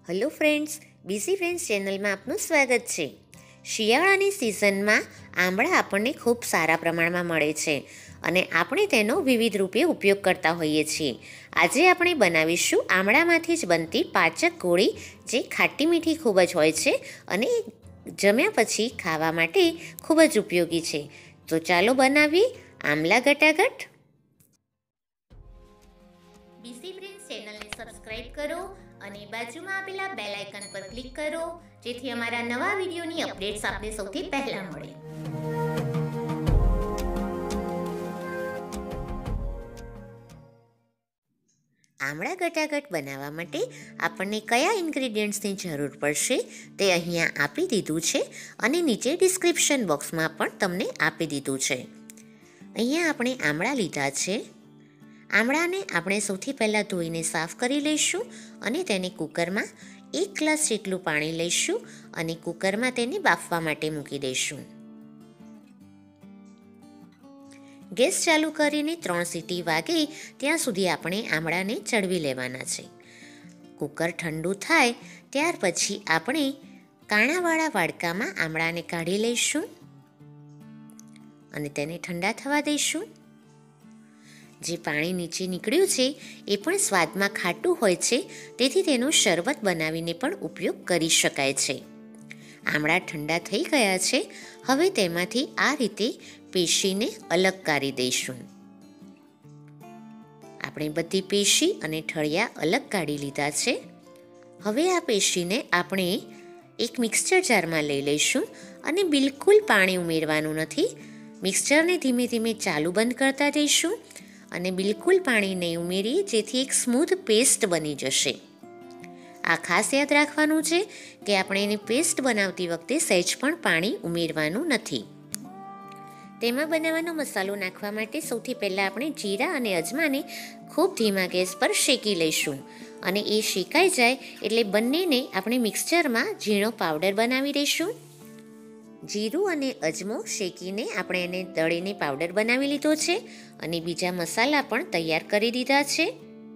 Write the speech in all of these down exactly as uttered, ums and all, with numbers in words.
Hello friends, BC friends ચેનલમાં આપનું સ્વાગત છે. શિયાળાની સિઝનમાં આંબળા આપણને ખૂબ સારા પ્રમાણમાં મળે છે અને આપણે તેનો વિવિધ રૂપે ઉપયોગ કરતા હોઈએ છીએ. આજે આપણે બનાવીશું આંબળામાંથી જ બનતી પાચક ગોળી, જે ખાટી મીઠી ખૂબ જ હોય છે અને જમ્યા પછી ખાવા માટે ખૂબ જ ઉપયોગી છે. તો ચાલો બનાવીએ આમલા ગટાગટ. બીસી ફ્રેન્ડ્સ ચેનલને સબસ્ક્રાઇબ કરો અને બાજુમાં આપેલા બેલ આઇકન પર ક્લિક કરો, જેથી અમારા નવા વિડીયોની અપડેટ્સ આપને સૌથી પહેલા મળે. આમળા ગટાગટ બનાવવા માટે આપણને કયા ઇન્ગ્રેડિયન્ટ્સની જરૂર પડશે તે અહીંયા આપી દીધું છે અને નીચે ડિસ્ક્રિપ્શન બોક્સમાં પણ તમને આપી દીધું છે. અહીંયા આપણે આમળા લીધા છે. આમળાને આપણે સૌથી પહેલાં ધોઈને સાફ કરી લઈશું અને તેને કુકરમાં એક ગ્લાસ જેટલું પાણી લઈશું અને કુકરમાં તેને બાફવા માટે મૂકી દઈશું. ગેસ ચાલુ કરીને ત્રણ સીટી વાગે ત્યાં સુધી આપણે આમળાને ચડવી લેવાના છે. કુકર ઠંડુ થાય ત્યાર પછી આપણે કાણાવાળા વાડકામાં આમળાને કાઢી લઈશું અને તેને ઠંડા થવા દઈશું. જે પાણી નીચે નીકળ્યું છે એ પણ સ્વાદમાં ખાટું હોય છે, તેથી તેનો શરબત બનાવીને પણ ઉપયોગ કરી શકાય છે. આમળા ઠંડા થઈ ગયા છે. હવે તેમાંથી આ રીતે પેશીને અલગ કાઢી દઈશું. આપણે બધી પેશી અને ઠળિયા અલગ કાઢી લીધા છે. હવે આ પેશીને આપણે એક મિક્સચર જારમાં લઈ લઈશું અને બિલકુલ પાણી ઉમેરવાનું નથી. મિક્સચરને ધીમે ધીમે ચાલુ બંધ કરતા જઈશું અને બિલકુલ પાણી નહીં ઉમેરીએ, જેથી એક સ્મૂથ પેસ્ટ બની જશે. આ ખાસ યાદ રાખવાનું છે કે આપણે એની પેસ્ટ બનાવતી વખતે સહેજ પણ પાણી ઉમેરવાનું નથી. તેમાં બનાવવાનો મસાલો નાખવા માટે સૌથી પહેલાં આપણે જીરા અને અજમાને ખૂબ ધીમા ગેસ પર શેકી લઈશું અને એ શેકાઈ જાય એટલે બંનેને આપણે મિક્સચરમાં ઝીણો પાવડર બનાવી દઈશું. જીરું અને અજમો શેકીને આપણે એને દળીને પાવડર બનાવી લીધો છે અને બીજા મસાલા પણ તૈયાર કરી દીધા છે.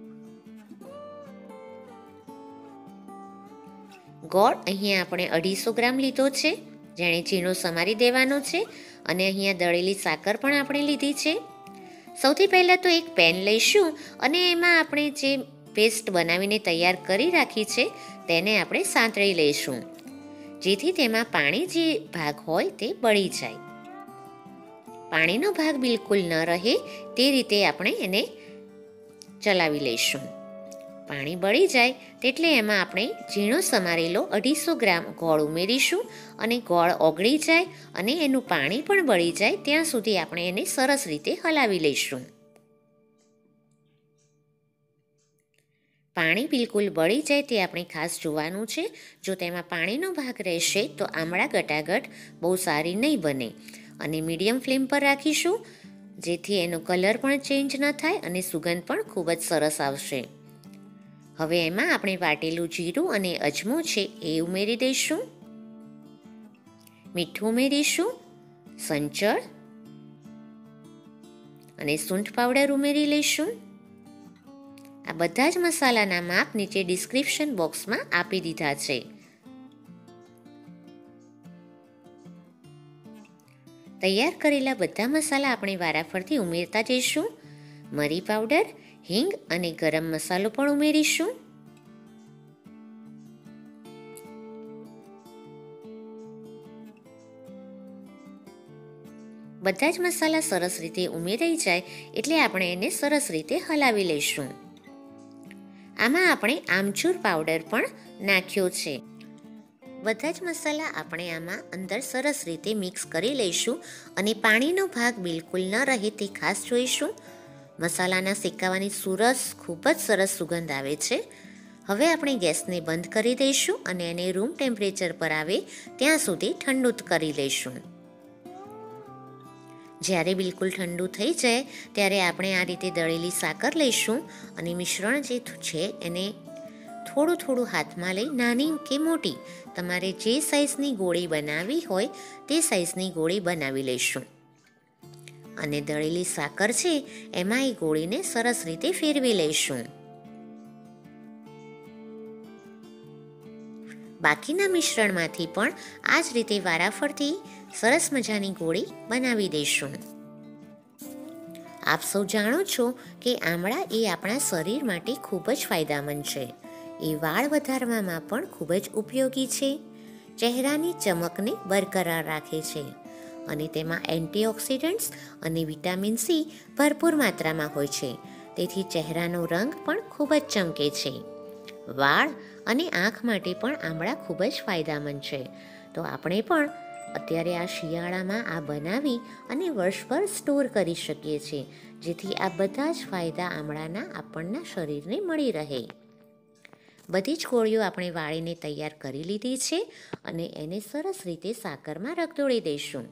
ગોળ અહીંયા આપણે અઢીસો ગ્રામ લીધો છે, જેણે ઝીણો સમારી દેવાનો છે, અને અહીંયા દળેલી સાકર પણ આપણે લીધી છે. સૌથી પહેલાં તો એક પેન લઈશું અને એમાં આપણે જે પેસ્ટ બનાવીને તૈયાર કરી રાખી છે તેને આપણે સાંતળી લઈશું, જેથી તેમાં પાણી જે ભાગ હોય તે બળી જાય. પાણીનો ભાગ બિલકુલ ન રહે તે રીતે આપણે એને ચલાવી લઈશું. પાણી બળી જાય તેટલે એમાં આપણે ઝીણો સમારેલો અઢીસો ગ્રામ ગોળ ઉમેરીશું અને ગોળ ઓગળી જાય અને એનું પાણી પણ બળી જાય ત્યાં સુધી આપણે એને સરસ રીતે હલાવી લઈશું. પાણી બિલકુલ બળી જાય તે આપણે ખાસ જોવાનું છે. જો તેમાં પાણીનો ભાગ રહેશે તો આમળા ગટાગટ બહુ સારી નહીં બને, અને મીડિયમ ફ્લેમ પર રાખીશું, જેથી એનો કલર પણ ચેન્જ ન થાય અને સુગંધ પણ ખૂબ જ સરસ આવશે. હવે એમાં આપણે વાટેલું જીરું અને અજમો છે એ ઉમેરી દઈશું. મીઠું ઉમેરીશું, સંચળ અને સૂંઠ પાવડર ઉમેરી લઈશું. આ બધા જ મસાલાના માપ નીચે ડિસ્ક્રિપ્શન બોક્સમાં આપી દીધા છે. તૈયાર કરેલા બધા મસાલા આપણે વારાફરતી ઉમેરતા જઈશું. મરી પાવડર, હિંગ અને ગરમ મસાલો પણ ઉમેરીશું. બધા જ મસાલા સરસ રીતે ઉમેરાઈ જાય એટલે આપણે એને સરસ રીતે હલાવી લઈશું. આમાં આપણે આમચૂર પાવડર પણ નાખ્યો છે. બધા જ મસાલા આપણે આમાં અંદર સરસ રીતે મિક્સ કરી લઈશું અને પાણીનો ભાગ બિલકુલ ન રહે તે ખાસ જોઈશું. મસાલાના શેકાવાની સુરસ ખૂબ જ સરસ સુગંધ આવે છે. હવે આપણે ગેસને બંધ કરી દઈશું અને એને રૂમ ટેમ્પરેચર પર આવે ત્યાં સુધી ઠંડુ કરી લઈશું. જ્યારે બિલકુલ ઠંડુ થઈ જાય ત્યારે આપણે આ રીતે દળેલી સાકર લઈશું અને મિશ્રણ જે છે એને થોડું થોડું હાથમાં લઈ નાની કે મોટી તમારે જે સાઇઝની ગોળી બનાવવી હોય તે સાઇઝની ગોળી બનાવી લઈશું અને દળેલી સાકર છે એમાં એ ગોળીને સરસ રીતે ફેરવી લઈશું. બાકીના મિશ્રણમાંથી પણ આ જ રીતે વારાફરતી સરસ મજાની ગોળી બનાવી દઈશું. આપ સૌ જાણો છો કે આમળા એ આપણા શરીર માટે ખૂબ જ ફાયદામંદ છે. એ વાળ વધારવામાં પણ ખૂબ જ ઉપયોગી છે. ચહેરાની ચમકને બરકરાર રાખે છે અને તેમાં એન્ટીઓક્સિડન્ટ્સ અને વિટામિન સી ભરપૂર માત્રામાં હોય છે. તેથી ચહેરાનો રંગ પણ ખૂબ જ ચમકે છે. વાળ અને આંખ માટે પણ આમળા ખૂબ જ ફાયદામંદ છે. તો આપણે પણ અત્યારે આ શિયાળામાં આ બનાવી અને વર્ષભર સ્ટોર કરી શકીએ છીએ, જેથી આ બધા જ ફાયદા આમળાના આપણના શરીરને મળી રહે. બધી જ ગોળીઓ આપણે વાળીને તૈયાર કરી લીધી છે અને એને સરસ રીતે સાકરમાં રગદોળી દઈશું.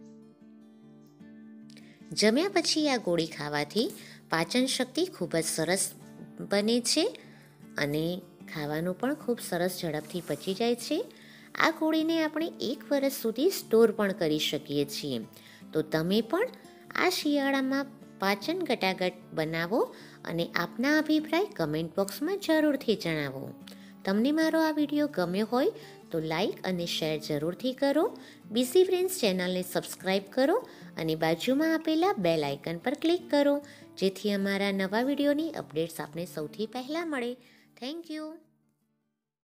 જમ્યા પછી આ ગોળી ખાવાથી પાચન શક્તિ ખૂબ જ સરસ બને છે અને ખાવાનું પણ ખૂબ સરસ ઝડપથી પચી જાય છે. આ ગોળીને આપણે એક વર્ષ સુધી સ્ટોર પણ કરી શકીએ છીએ. તો તમે પણ આ શિયાળામાં પાચન ગટાગટ બનાવો અને આપના અભિપ્રાય કમેન્ટ બોક્સમાં જરૂરથી જણાવો. તમને મારો આ વિડીયો ગમ્યો હોય તો લાઈક અને શેર જરૂરથી કરો. બીસી ફ્રેન્ડ્સ ચેનલને સબસ્ક્રાઈબ કરો અને બાજુમાં આપેલા બેલ આઇકન પર ક્લિક કરો, જેથી અમારા નવા વિડીયોની અપડેટ્સ આપને સૌથી પહેલાં મળે. Thank you.